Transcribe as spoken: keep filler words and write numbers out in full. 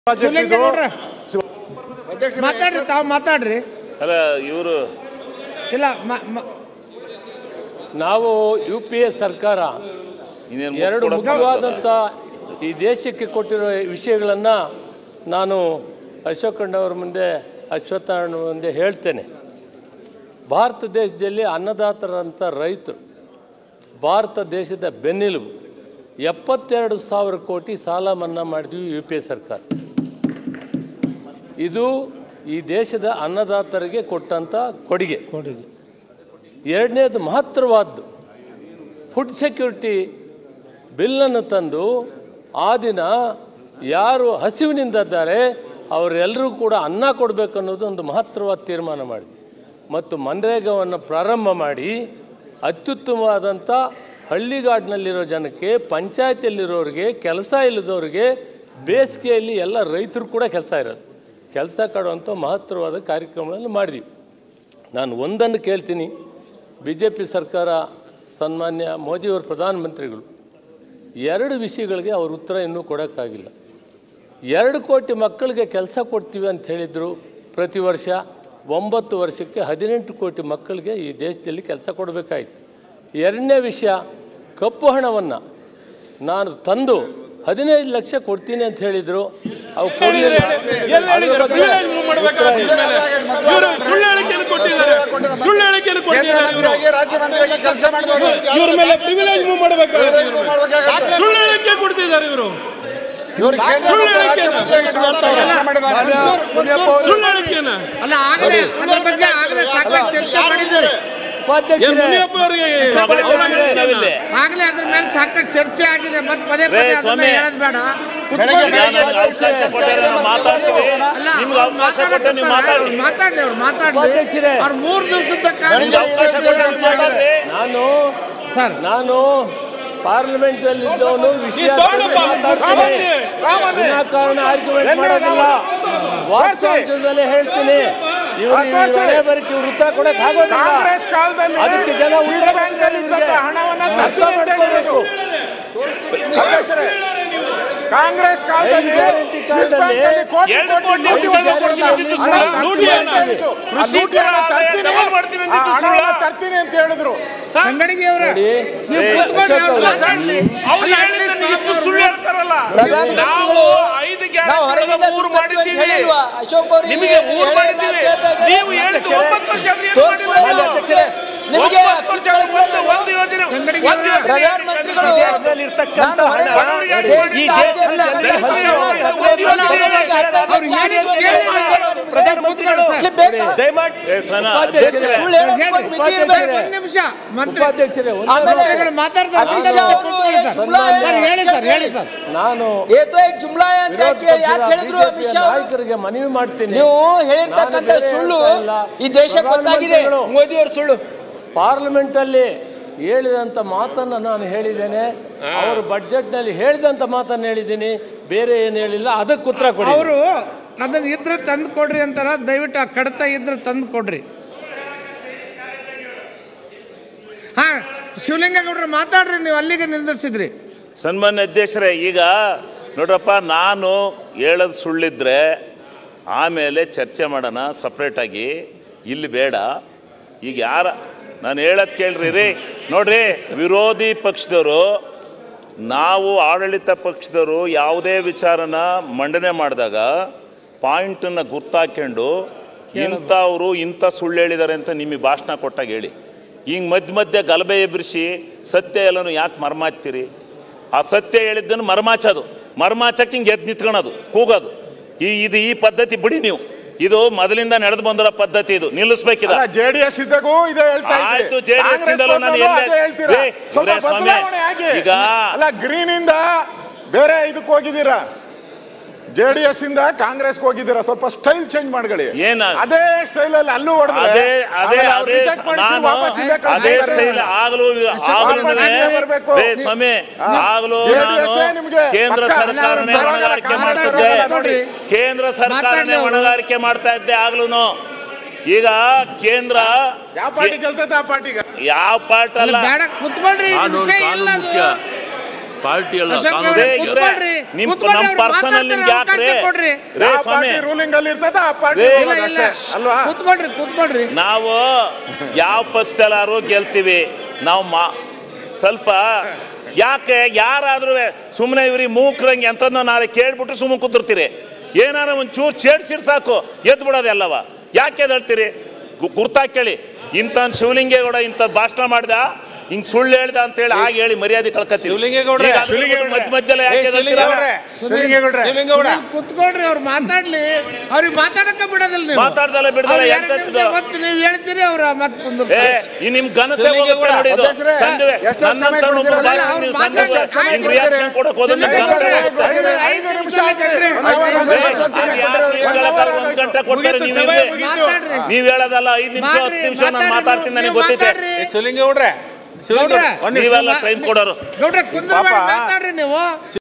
ಮಾತಾಡ್ರಿ ತಾವು ಮಾತಾಡ್ರಿ ಅಲ್ಲ ಇವರು ಇಲ್ಲ ನಾವು ಯು ಪಿ ಎ ಸರ್ಕಾರ ಎರಡು ಮುಖ್ಯವಾದಂಥ ಈ ದೇಶಕ್ಕೆ ಕೊಟ್ಟಿರೋ ವಿಷಯಗಳನ್ನು ನಾನು ಅಶೋಕಣ್ಣವ್ರ ಮುಂದೆ ಅಶ್ವತ್ಥಣ್ಣ ಮುಂದೆ ಹೇಳ್ತೇನೆ. ಭಾರತ ದೇಶದಲ್ಲಿ ಅನ್ನದಾತರಂಥ ರೈತರು ಭಾರತ ದೇಶದ ಬೆನ್ನೆಲುಬು. ಎಪ್ಪತ್ತೆರಡು ಸಾವಿರ ಕೋಟಿ ಸಾಲ ಮನ್ನಾ ಮಾಡಿದ್ವಿ ಯು ಪಿ ಎ ಸರ್ಕಾರ. ಇದು ಈ ದೇಶದ ಅನ್ನದಾತರಿಗೆ ಕೊಟ್ಟಂಥ ಕೊಡುಗೆ. ಕೊಡುಗೆ ಎರಡನೇದು ಮಹತ್ತರವಾದ್ದು ಫುಡ್ ಸೆಕ್ಯೂರಿಟಿ ಬಿಲ್ಲನ್ನು ತಂದು ಆ ದಿನ ಯಾರು ಹಸಿವಿನಿಂದಿದ್ದಾರೆ ಅವರೆಲ್ಲರೂ ಕೂಡ ಅನ್ನ ಕೊಡಬೇಕು ಅನ್ನೋದು ಒಂದು ಮಹತ್ತರವಾದ ತೀರ್ಮಾನ ಮಾಡಿದ್ವಿ. ಮತ್ತು ಮನ್ರೇಗಾವನ್ನು ಪ್ರಾರಂಭ ಮಾಡಿ ಅತ್ಯುತ್ತಮವಾದಂಥ ಹಳ್ಳಿಗಾಡಿನಲ್ಲಿರೋ ಜನಕ್ಕೆ, ಪಂಚಾಯತಿಯಲ್ಲಿರೋರಿಗೆ, ಕೆಲಸ ಇಲ್ಲದವ್ರಿಗೆ, ಬೇಸಿಗೆಯಲ್ಲಿ ಎಲ್ಲ ರೈತರು ಕೂಡ ಕೆಲಸ ಇರೋದು ಕೆಲಸ ಕೊಡುವಂಥ ಮಹತ್ತರವಾದ ಕಾರ್ಯಕ್ರಮಗಳನ್ನು ಮಾಡಿದ್ವಿ. ನಾನು ಒಂದನ್ನು ಕೇಳ್ತೀನಿ, ಬಿ ಜೆ ಪಿ ಸರ್ಕಾರ ಸನ್ಮಾನ್ಯ ಮೋದಿಯವರು ಪ್ರಧಾನಮಂತ್ರಿಗಳು ಎರಡು ವಿಷಯಗಳಿಗೆ ಅವ್ರ ಉತ್ತರ ಇನ್ನೂ ಕೊಡೋಕ್ಕಾಗಿಲ್ಲ. ಎರಡು ಕೋಟಿ ಮಕ್ಕಳಿಗೆ ಕೆಲಸ ಕೊಡ್ತೀವಿ ಅಂತ ಹೇಳಿದರು. ಪ್ರತಿ ವರ್ಷ ಒಂಬತ್ತು ವರ್ಷಕ್ಕೆ ಹದಿನೆಂಟು ಕೋಟಿ ಮಕ್ಕಳಿಗೆ ಈ ದೇಶದಲ್ಲಿ ಕೆಲಸ ಕೊಡಬೇಕಾಯಿತು. ಎರಡನೇ ವಿಷಯ, ಕಪ್ಪು ಹಣವನ್ನು ನಾನು ತಂದು ಹದಿನೈದು ಲಕ್ಷ ಕೊಡ್ತೀನಿ ಅಂತ ಹೇಳಿದರು. ಅವು ಕೊಡಲಿಲ್ಲ. ಅಲ್ಲ ಆಗಲೇ ಅದ್ರ ಬಗ್ಗೆ ಆಗಲೇ ಸಾಕಷ್ಟು ಚರ್ಚೆ ಮಾಡಿದ್ದೇವೆ. ಆಗಲೇ ಅದ್ರ ಮೇಲೆ ಸಾಕಷ್ಟು ಚರ್ಚೆ ಆಗಿದೆ. ಮತ್ತೆ ಪದೇ ಪದೇ ಅದನ್ನ ಹೇಳೋದು ಬೇಡ. ಮಾತಾಡ್ಲಿ ಅವ್ರು ಮಾತಾಡ್ಲಿ ಅವ್ರು ಮೂರು ದಿವಸದ ನಾನು ಸರ್ ನಾನು ಪಾರ್ಲಿಮೆಂಟ್ ಅಲ್ಲಿ ಇದ್ದವನು ವಿಷಯ ಮಾತಾಡ್ತೀನಿ. ವಿನಾಕಾರಣ ಆರ್ಗ್ಯುಮೆಂಟ್ ಮಾಡೋದಿಲ್ಲ. ವಾಸ್ತವದ ಮೇಲೆ ಹೇಳ್ತೀನಿ. ಇವರು ಬರೀ ಉತ್ತರ ಕೊಡಕ್ ಆಗೋದಿಲ್ಲ. ಅದಕ್ಕೆ ಜನ ಕಾಂಗ್ರೆಸ್ ಕಾಲದಲ್ಲಿ ತರ್ತೀನಿ ಅಂತ ಹೇಳಿದ್ರು. ಅಂಗಡಿಗೆ ಅವರು ನಾನು ನಾಯಕರಿಗೆ ಮನವಿ ಮಾಡ್ತೀನಿ. ನೀವು ಹೇಳಿರ್ತಕ್ಕಂಥ ಸುಳ್ಳು ಈ ದೇಶಕ್ಕೆ ಗೊತ್ತಾಗಿದೆ. ಮೋದಿ ಅವರು ಸುಳ್ಳು ಪಾರ್ಲಿಮೆಂಟ್ ಅಲ್ಲಿ ಹೇಳಿದಂಥ ಮಾತನ್ನು ನಾನು ಹೇಳಿದ್ದೇನೆ. ಅವರು ಬಡ್ಜೆಟ್ನಲ್ಲಿ ಹೇಳಿದಂಥ ಮಾತನ್ನು ಹೇಳಿದ್ದೀನಿ, ಬೇರೆ ಏನು ಹೇಳಿಲ್ಲ. ಅದಕ್ಕೆ ಉತ್ತರ ಕೊಡಿ. ಅವರು ಅದನ್ನ ಇದ್ರೆ ತಂದು ಕೊಡ್ರಿ ಅಂತಾರ. ದಯವಿಟ್ಟು ಆ ಕಡತ ಇದ್ರೆ ತಂದು ಕೊಡ್ರಿ. ಹಾ, ಶಿವಲಿಂಗೇಗೌಡರು ಮಾತಾಡ್ರಿ. ನೀವು ಅಲ್ಲಿಗೆ ನಿಂದಿಸಿದ್ರಿ. ಸನ್ಮಾನ್ಯ ಅಧ್ಯಕ್ಷರೇ, ಈಗ ನೋಡ್ರಪ್ಪ, ನಾನು ಹೇಳೋದು ಸುಳ್ಳಿದ್ರೆ ಆಮೇಲೆ ಚರ್ಚೆ ಮಾಡೋಣ ಸಪ್ರೇಟಾಗಿ, ಇಲ್ಲಿ ಬೇಡ. ಈಗ ಯಾರ ನಾನು ಹೇಳೋದು ಕೇಳ್ರಿ ರೀ. ನೋಡ್ರಿ, ವಿರೋಧಿ ಪಕ್ಷದವರು, ನಾವು ಆಡಳಿತ ಪಕ್ಷದವರು ಯಾವುದೇ ವಿಚಾರನ ಮಂಡನೆ ಮಾಡಿದಾಗ ಪಾಯಿಂಟನ್ನು ಗುರ್ತಾಕೊಂಡು ಇಂಥವರು ಇಂಥ ಸುಳ್ಳು ಹೇಳಿದ್ದಾರೆ ಅಂತ ನಿಮಗೆ ಭಾಷಣ ಕೊಟ್ಟಾಗ ಹೇಳಿ. ಹಿಂಗೆ ಮಧ್ಯ ಮಧ್ಯೆ ಗಲಭೆ ಎಬ್ಬಿಸಿ ಸತ್ಯ ಎಲ್ಲನೂ ಯಾಕೆ ಮರ್ಮಾಚ್ತೀರಿ? ಆ ಸತ್ಯ ಹೇಳಿದ್ದನ್ನು ಮರ್ಮಾಚೋದು, ಮರ್ಮಾಚಕ್ಕೆ ಹಿಂಗೆ ಎದ್ದು ನಿಂತ್ಕೊಳ್ಳೋದು, ಕೂಗೋದು, ಈ ಇದು ಈ ಪದ್ಧತಿ ಬಿಡಿ ನೀವು. ಇದು ಮೊದಲಿಂದ ನಡೆದು ಬಂದಿರೋ ಪದ್ಧತಿ. ಇದು ನಿಲ್ಲಿಸ್ಬೇಕಿದೆ. ಜೆಡಿಎಸ್ ಇದ್ದಾಗೂ ಇದೇ ಹೇಳ್ತಾ ಇದ್ರಿ. ಆಯ್ತು, ಜೆಡಿಎಸ್ ಇಂದಲೂ ನಾನು ಈಗ ಅಲ್ಲ, ಗ್ರೀನ್ ಇಂದ ಬೇರೆ ಇದಕ್ಕೆ ಹೋಗಿದ್ದೀರಾ, ಜೆಡಿಎಸ್ ಇಂದ ಕಾಂಗ್ರೆಸ್ಗೆ ಹೋಗಿದ್ದೀರಾ. ಸ್ವಲ್ಪ ಸ್ಟೈಲ್ ಚೇಂಜ್ ಮಾಡ್ಕೊಳ್ಳಿ. ಏನ ಅದೇ ಸ್ಟೈಲ್ ಅಲ್ಲಿ ಅಲ್ಲೂ ಹೊಡೆದ್ರೆ ಅದೇ ಅದೇ ಅದೇ ಅದೇ ಸ್ಟೈಲ್ ಆಗಲೂ ಸ್ವಾಮಿ ಆಗಲೂ ಕೇಂದ್ರ ಸರ್ಕಾರನೇ ಹೊಣೆಗಾರಿಕೆ ಮಾಡ್ತಿದ್ದೆ. ಕೇಂದ್ರ ಸರ್ಕಾರನೇ ಹೊಣೆಗಾರಿಕೆ ಮಾಡ್ತಾ ಇದ್ದೆ ಆಗ್ಲೂ. ಈಗ ಕೇಂದ್ರ ಯಾವ ಪಾರ್ಟಿ ಗೆಲ್ತದ ಆ ಪಾರ್ಟಿಗೆ ಯಾವ ಪಾರ್ಟಿ ಅಲ್ಲ. ಕುತ್ಕೊಳ್ರಿ, ಪಾರ್ಟಿ ಅಲ್ಲ ಅಶೋಕ್ ಕಾನೂನು. ಅವ್ರೆ, ರೇ, ಇವ್ರೆ, ಕೂತ್ಕೊಳ್ರಿ, ನಿಮ್ ಕೂತ್ಕೊಳ್ರಿ, ನಮ್ಮ ಅವ್ರು ಪರ್ಸನಲ್ ನಿಮ್ಗೆ ಮಾತಾಡ್ತಾರೆ, ಯಾಕ್ರೆ ಅವಕಾಶ ಕೊಡ್ರಿ. ರೇ ಯಾವ ಸ್ವಾಮಿ ಪಾರ್ಟಿ ರೂಲಿಂಗ್ ಅಲ್ಲಿ ಇರ್ತದ ಆ ಪಾರ್ಟಿ ರೇ, ಇಲ್ಲ ಇಲ್ಲ ಅಲ್ವಾ ಕೂತ್ಕೊಳ್ರಿ ಕೂತ್ಕೊಳ್ರಿ ನಾವು ಯಾವ ಪಕ್ಷದಲ್ಲಾರು ಗೆಲ್ತೀವಿ ನಾವು ಮಾ ಸ್ವಲ್ಪ ಯಾಕೆ ಯಾರಾದ್ರೂ ಸುಮ್ಮನೆ ಇವ್ರಿಗೆ ಮೂಕ್ರಂಗೆ ಅಂತಂದು ನಾಳೆ ಕೇಳ್ಬಿಟ್ಟು ಸುಮ್ಮನೆ ಕೂತಿರ್ತೀರಿ. ಏನಾರ ಒಂಚೂರು ಚೇಡ್ಸಿರ್ ಸಾಕು ಎದ್ದು ಬಿಡೋದೆಲ್ಲವ. ಯಾಕೆ ಎದ್ದು ಹೇಳ್ತೀರಿ? ಗುರ್ತಾ ಕೇಳಿ, ಇಂಥ ಶಿವಲಿಂಗೇಗೌಡ ಇಂಥ ಭಾಷಣ ಮಾಡ್ದ, ಹಿಂಗ್ ಸುಳ್ಳು ಹೇಳ್ದ ಅಂತ ಹೇಳಿ ಹಾಗೆ ಹೇಳಿ ಮರ್ಯಾದೆ ಕಳ್ಕತ್ತೀವಿ. ಮಧ್ಯ ಮಧ್ಯದಲ್ಲಿ ಯಾಕೆ ಕುತ್ಕೊಳ್ರಿ, ಅವ್ರು ಮಾತಾಡ್ಲಿ, ಅವ್ರಿಗೆ ಮಾತಾಡಕ್ಕೆ ಬಿಡೋದಿಲ್ಲ ನೀವು. ಮಾತಾಡ್ದಲ್ಲ ಬಿಡ್ದಲ್ಲ ಅವ್ರು ಎರಡು ನಿಮಿಷ ಮತ್ತೆ ನೀವು ಹೇಳ್ತೀರಿ, ಅವ್ರ ಮತ್ತೆ ಕುಂದ್ರು ಏ ಈ ನಿಮ್ ಘನತೆ ಹೋಗುತ್ತೆ ನೋಡಿ ಇದು. ಸಂಜೆ ನನ್ನಂತವ್ನು ಒಬ್ಬ ಬಾರಿ ನೀವು ಸಂಜೆ ಹಿಂಗ್ ರಿಯಾಕ್ಷನ್ ಕೊಡಕ್ ಹೋದ್ರೆ ನಿಮ್ ಘನತೆ ಹೋಗುತ್ತೆ. ಐದು ನಿಮಿಷ ಆಯ್ತೇನ್ರಿ? ಒಂದ್ ಗಂಟೆ ಕೊಡ್ತಾರೆ, ನೀವು ಮಾತಾಡ್ರಿ. ನೀವ್ ಹೇಳೋದಲ್ಲ ಐದ್ ನಿಮಿಷ ಹತ್ತು ನಿಮಿಷ ನಾನು ಮಾತಾಡ್ತೀನಿ, ನನಗೆ ಗೊತ್ತಿದೆ. ಗೌಡ್ರೆ, ನೀವೆಲ್ಲ ಟೈಮ್ ಕೊಡೋರು. ಗೌಡ್ರೆ ಕುಂದ್ರ ಮಾತಾಡ್ರಿ ನೀವು.